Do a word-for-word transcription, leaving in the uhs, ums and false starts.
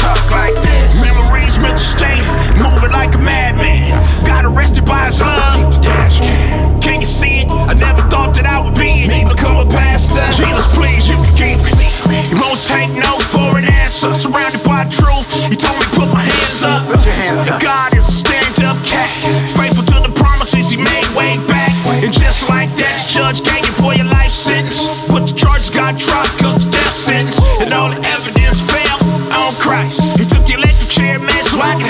talk like this. Memories, mental state, moving like a madman. Got arrested by his love. Can you see it? I never thought that I would be it. Become a pastor. Jesus, please, you can keep it. You won't take no for an answer. Surrounded by truth, you told me put my hands up. God is a stand-up cat, faithful to the promises he made way back. And just like that, the judge gave your boy a life sentence, but the charges got dropped cause the death sentence. And all the evidence fell on Christ. He took the electric chair, man, so I can